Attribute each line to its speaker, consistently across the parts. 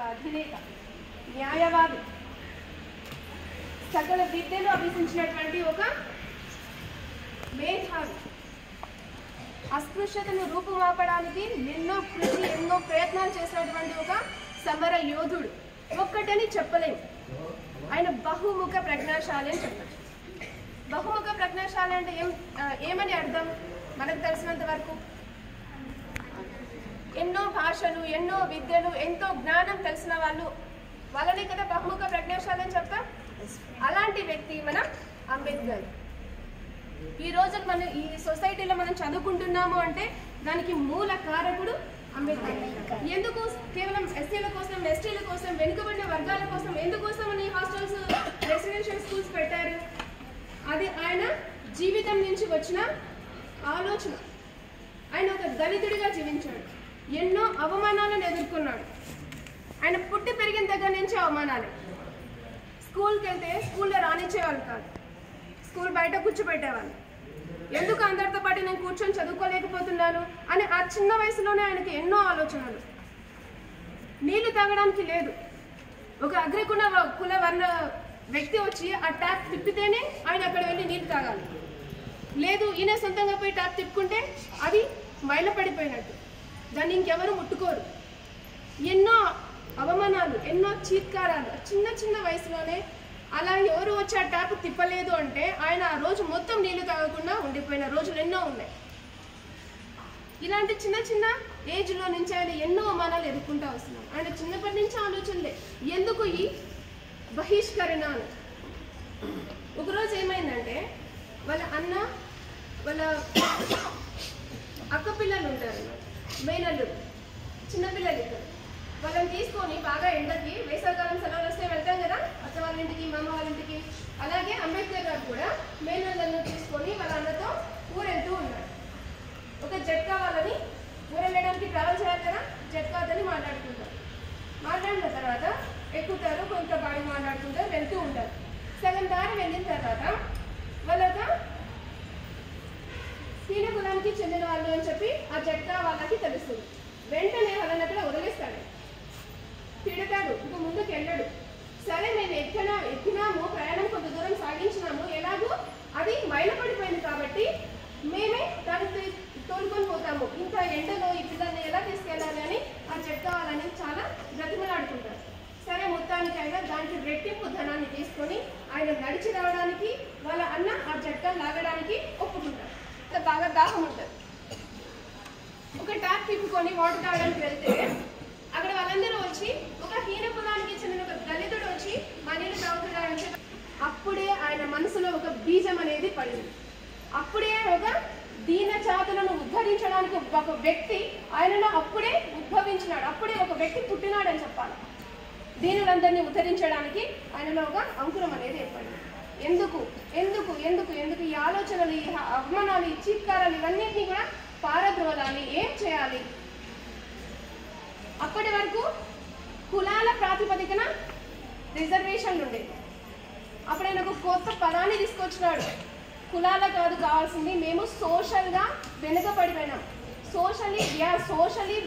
Speaker 1: అధినేత, న్యాయవాది, సకల విద్యలు అభ్యసించినటువంటి ఒక మేధావి, అస్పృశ్యతను రూపుమాపడానికి ఎన్నో కృషి ఎన్నో ప్రయత్నాలు చేసినటువంటి ఒక సమర యోధుడు. ఒక్కటని చెప్పలేము, ఆయన బహుముఖ ప్రజ్ఞాశాలి అని చెప్పచ్చు. బహుముఖ ప్రజ్ఞాశాలి అంటే ఏమని అర్థం? మనకు తెలిసినంత వరకు ఎన్నో భాషలు, ఎన్నో విద్యలు, ఎంతో జ్ఞానం తెలిసిన వాళ్ళనే కదా బహుముఖ ప్రజ్ఞాశాలి అని చెప్తాం. అలాంటి వ్యక్తి మన అంబేద్కర్. ఈ రోజు మనం ఈ సొసైటీలో మనం చదువుకుంటున్నాము అంటే దానికి మూల కారకుడు అంబేద్కర్. ఎందుకు? కేవలం ఎస్సీల కోసం, ఎస్టీల కోసం, వెనుకబడిన వర్గాల కోసం ఎందుకోసం అని హాస్టల్స్, రెసిడెన్షియల్ స్కూల్స్ పెట్టారు? అది ఆయన జీవితం నుంచి వచ్చిన ఆలోచన. ఆయన ఒక దళితుడిగా జీవించాడు, ఎన్నో అవమానాలను ఎదుర్కొన్నాడు. ఆయన పుట్టి పెరిగిన దగ్గర నుంచి అవమానాలే. స్కూల్కి వెళ్తే స్కూల్లో రానిచ్చేవాళ్ళు కాదు, స్కూల్ బయట కూర్చోబెట్టేవాళ్ళు. ఎందుకు అందరితో పాటు నేను కూర్చొని చదువుకోలేకపోతున్నాను అని ఆ చిన్న వయసులోనే ఆయనకి ఎన్నో ఆలోచనలు. నీళ్లు తాగడానికి లేదు, ఒక అగ్రకుల వర్ణ వ్యక్తి వచ్చి ఆ ట్యాప్ తిప్పితేనే ఆయన అక్కడ వెళ్ళి నీళ్లు తాగాలి. లేదు, ఈయన సొంతంగా పోయి ట్యాప్ తిప్పుకుంటే అది మైలపడిపోయినట్టు, దాన్ని ఇంకెవరు ముట్టుకోరు. ఎన్నో అవమానాలు, ఎన్నో చీత్కారాలు చిన్న చిన్న వయసులోనే. అలా ఎవరు వచ్చి ఆ ట్యాప్ తిప్పలేదు అంటే ఆయన ఆ రోజు మొత్తం నీళ్లు తాగకుండా ఉండిపోయిన రోజులు ఎన్నో ఉన్నాయి. ఇలాంటి చిన్న చిన్న ఏజ్లో నుంచి ఆయన ఎన్నో అవమానాలు ఎదుర్కొంటూ వస్తున్నాడు. ఆయన చిన్నప్పటి నుంచి ఆలోచనలే. ఎందుకు ఈ బహిష్కరణ? ఒకరోజు ఏమైందంటే వాళ్ళ అన్న, వాళ్ళ అక్క పిల్లలు ఉంటారు, మేనల్లు, చిన్నపిల్లలు ఇద్దరు. వాళ్ళని తీసుకొని బాగా ఎండకి, వేసవికాలం సెలవులు వస్తే వెళ్తాం కదా అత్త వాళ్ళ ఇంటికి, మామ వాళ్ళ ఇంటికి. అలాగే అంబేద్కర్ గారు కూడా మేనల్లను తీసుకొని వాళ్ళ అన్నతో ఊరెళ్తూ ఉన్నాడు. ఒక జట్కా వాళ్ళని ఊరెళ్ళడానికి ట్రావెల్ చేయాలి కదా, జట్కా అతని మాట్లాడుకుంటారు. మాట్లాడిన తర్వాత ఎక్కుతారు, కొంత బాడీ మాట్లాడుకుంటారు, వెళ్తూ ఉంటారు. సగం దారి వెళ్ళిన తర్వాత వాళ్ళొక హీన కులానికి చెందిన వాళ్ళు అని చెప్పి ఆ జట్కా వాళ్ళకి తెలుస్తుంది. వెంటనే వాళ్ళని అక్కడ వదిలేస్తాడు, తిడతాడు, ఇంక ముందుకు వెళ్ళాడు. సరే, మేము ఎక్కినాము, ప్రయాణం కొంత దూరం సాగించినాము, ఎలాగో అది మైలపడిపోయింది కాబట్టి మేమే దాన్ని తోలుకొని పోతాము, ఇంత ఎండలో ఈ పిల్లల్ని ఎలా తీసుకెళ్ళాలి అని ఆ జట్కా వాళ్ళని చాలా బ్రతిమలాడుకుంటారు. సరే, మొత్తానికి అయినా దానికి రెట్టింపు ధనాన్ని తీసుకొని ఆయన నడిచి రావడానికి, వాళ్ళ అన్న ఆ జట్కా లాగడానికి ఒప్పుకుంటారు. బాగా దాహం ఉంటుంది. ఒక ట్యాప్ తిప్పుకొని వాటర్ తాగడానికి వెళ్తే అక్కడ వాళ్ళందరూ వచ్చి, ఒక హీన కులానికి చెందిన ఒక దళితుడు వచ్చి మా నీళ్ళు తాగుతున్నారంటే అప్పుడే ఆయన మనసులో ఒక బీజం అనేది పడింది. అప్పుడే ఒక దీన జాతులను ఉద్ధరించడానికి ఒక వ్యక్తి ఆయనలో అప్పుడే ఉద్భవించినాడు. అప్పుడే ఒక వ్యక్తి పుట్టినాడని చెప్పాలి. దీనులందరినీ ఉద్ధరించడానికి ఆయనలో ఒక అంకురం అనేది ఏర్పడింది. ఎందుకు ఎందుకు ఎందుకు ఎందుకు ఈ ఆలోచనలు, ఈ అవమానాలు, ఈ చీత్కారాలు ఇవన్నింటినీ కూడా పారద్రోలాలి. ఏం చేయాలి? అప్పటి వరకు కులాల ప్రాతిపదికన రిజర్వేషన్లు ఉండేవి. అప్పుడు ఆయన ఒక కొత్త పదాన్ని తీసుకొచ్చినాడు. కులాల కాదు కావాల్సింది, మేము సోషల్గా వెనుకబడిపోయినాం, సోషలీ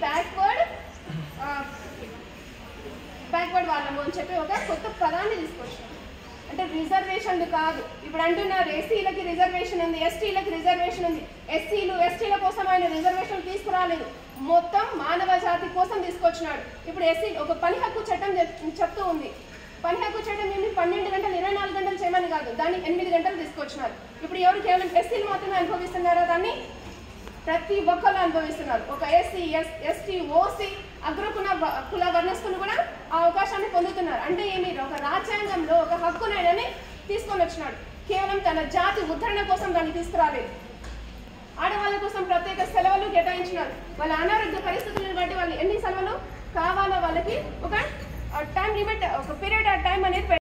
Speaker 1: బ్యాక్వర్డ్ వాళ్ళము అని చెప్పి ఒక కొత్త పదాన్ని తీసుకొచ్చినాడు. అంటే రిజర్వేషన్లు కాదు. ఇప్పుడు అంటున్నారు ఎస్సీలకి రిజర్వేషన్ ఉంది, ఎస్టీలకి రిజర్వేషన్ ఉంది. ఎస్టీల కోసం ఆయన రిజర్వేషన్ తీసుకురాలేదు, మొత్తం మానవ జాతి కోసం తీసుకొచ్చినాడు. ఇప్పుడు ఎస్సీ ఒక పని హక్కు చట్టం చెప్తూ ఉంది. పని హక్కు చట్టం ఏమి 12 గంటలు 24 గంటలు చేయమని కాదు, దాన్ని 8 గంటలు తీసుకొచ్చినారు. ఇప్పుడు ఎవరు కేవలం ఎస్సీలు మాత్రమే అనుభవిస్తున్నారా? దాన్ని ప్రతి ఒక్కరు అనుభవిస్తున్నారు. ఒక ఎస్సీ, ఎస్టీ, ఓసీ, కుల వర్ణస్తులు కూడా ఆ అవకాశాన్ని పొందుతున్నారు. అంటే ఏమి? ఒక రాజ్యాంగంలో ఒక హక్కునైనా తీసుకొని వచ్చినాడు. కేవలం తన జాతి ఉద్ధరణ కోసం దాన్ని తీసుకురాలేదు. ఆడవాళ్ళ కోసం ప్రత్యేక సెలవులు కేటాయించినారు. వాళ్ళ అనారోగ్య పరిస్థితులను బట్టి వాళ్ళు ఎన్ని సెలవులు కావాలో వాళ్ళకి ఒక టైం లిమిట్, ఒక పీరియడ్ టైం అనేది